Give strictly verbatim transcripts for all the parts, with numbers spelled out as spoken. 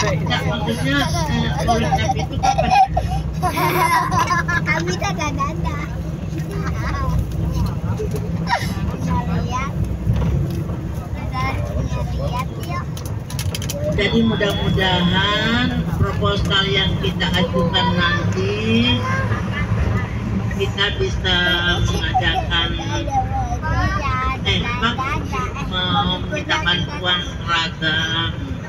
Tidak, maksudnya oleh Nabi itu kapan? Kami tak ada. Jadi mudah-mudahan proposal yang kita ajukan nanti kita bisa mengadakan eh meminta bantuan seragam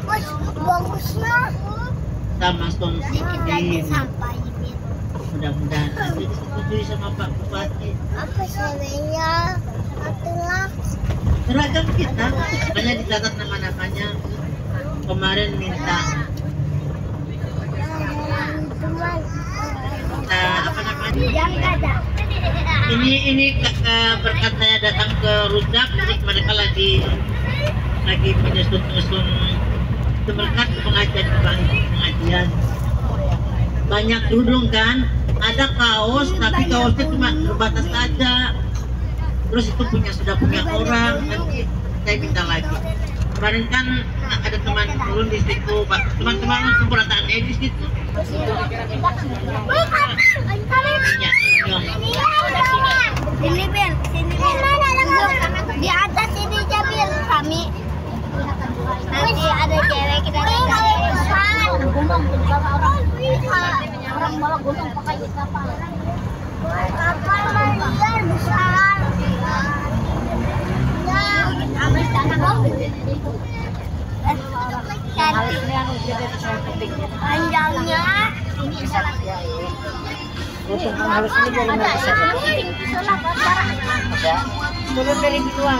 sama songsikin. Mudah-mudahan nanti disetujui sama Pak Bupati. Apa sebenarnya? Itulah Seragam kita, makanya dicatat nama-namanya. Kemarin minta minta apa namanya? yang ada. Ini ini ke, ke, berkat saya datang ke Rujak, jadi mereka lagi lagi menyusun-nyusun itu berkat pengajian pengajian. Banyak dudung kan, ada kaos tapi kaosnya cuma terbatas saja. Terus itu punya sudah punya orang, nanti saya minta lagi. Kemarin kan ada teman turun di situ, Pak. Teman-teman pemberataannya di situ. Ya, Sini Bil, sini Bil. Di atas ini aja Bil, kami. Nanti ada cewek kita besar. Orang bawa gunung pakai kapal. Kapal liar besar. Panjangnya ini harus ini dari mana saja? Turun dari Biluang.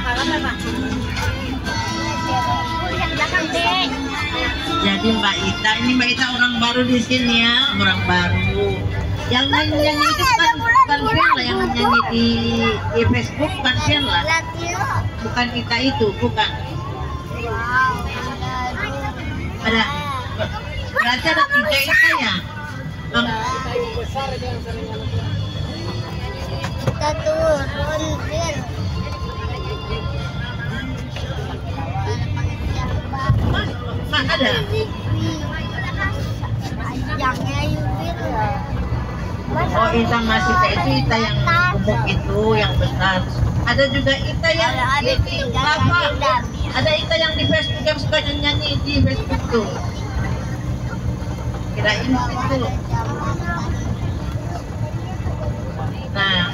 Jadi Mbak Ita, ini Mbak Ita orang baru di sini ya, orang baru. Yang nyanyi itu kan bukan Vela, yang nyanyi di, di Facebook bukan Vela, bukan Ita itu, bukan. Ada, berarti ada tiga Ita ya. Bang. kita turun Bil. Mak ada. Panjangnya Bil. Oh, Ita masih itu Ita yang gemuk itu, yang besar. Ada juga Ita yang Ada di tiga apa? yang Ada Ita yang di Facebook yang suka nyanyi di Facebook tuh. Kirain itu. Nah,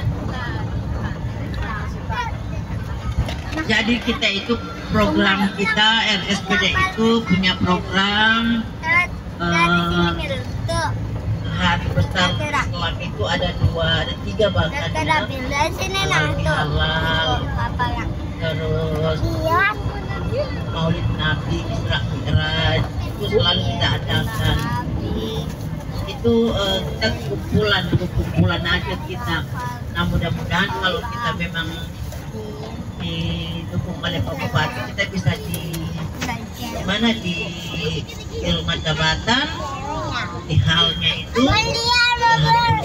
jadi kita itu program kita R S P D itu punya program uh, hari besar Islam itu ada dua, ada tiga bahkan ya. Halal halal, terus Maulid Nabi, Isra Mi'raj itu selalu kita adakan. Itu uh, kita kumpulan kumpulan aja kita. Nah mudah-mudahan kalau kita memang didukung oleh Pak Bupati, kita bisa di mana di ilmu jabatan di halnya itu alhamdulillah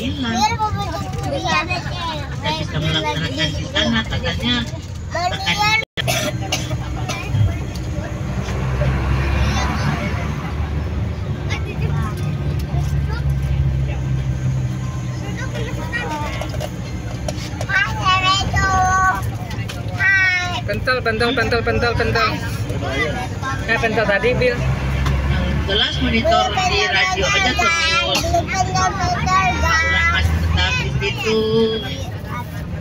kita bisa melaksanakan di sana. Katanya akan Pentol, pentol, pentol, pentol, pentol. Kayak pentol tadi, Bil. jelas monitor di radio aja tuh masih tetap di situ.